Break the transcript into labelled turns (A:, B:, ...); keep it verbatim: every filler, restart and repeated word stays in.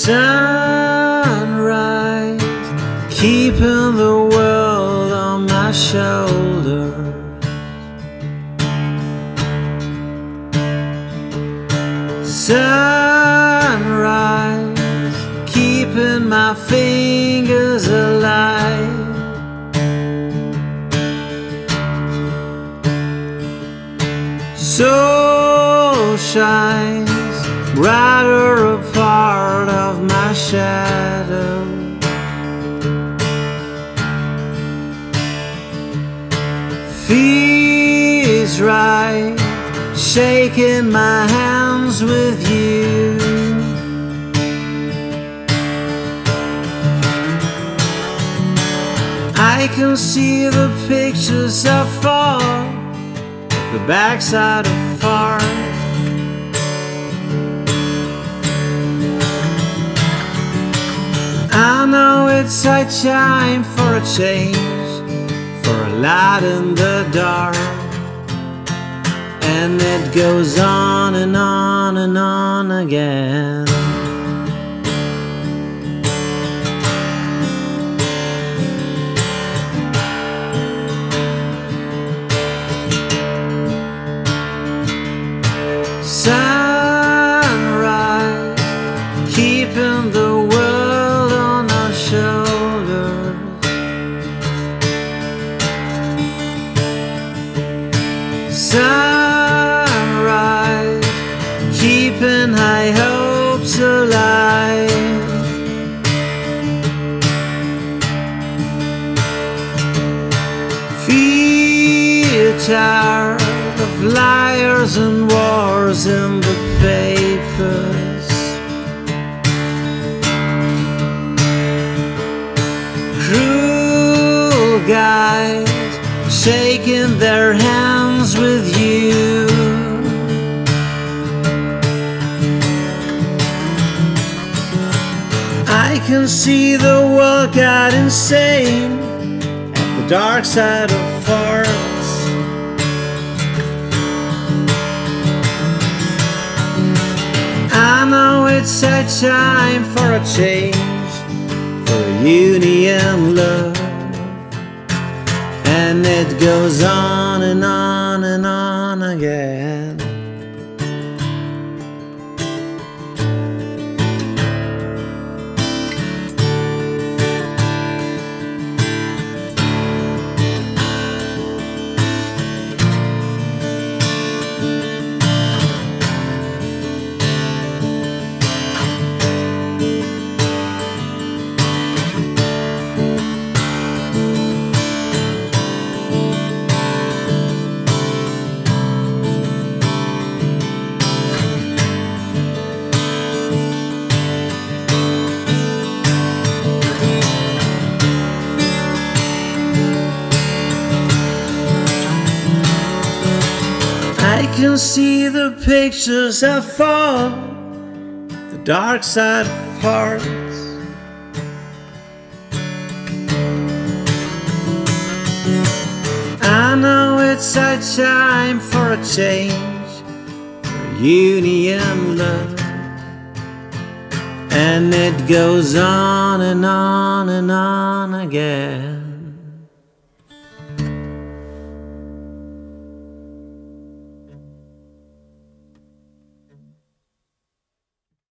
A: Sunrise, keeping the world on my shoulders. Sunrise, keeping my fingers alive. So shines brighter a part of my shadow. Feels right, shaking my hands with you. I can see the pictures afar, the backside of far. I know it's high time for a change, for a light in the dark. And it goes on and on and on again. Sunrise, keeping the world on our shoulders. Sunrise, keeping high hopes alive. Feel tired of liars and wars in the papers. Cruel guys shaking their hands with you. I can see the world got insane at the dark side of force. I know it's a time for a change, for a union love. And it goes on and on and on again. I can see the pictures afar, the dark side of hearts. I know it's a time for a change, for a union love. And it goes on and on and on again.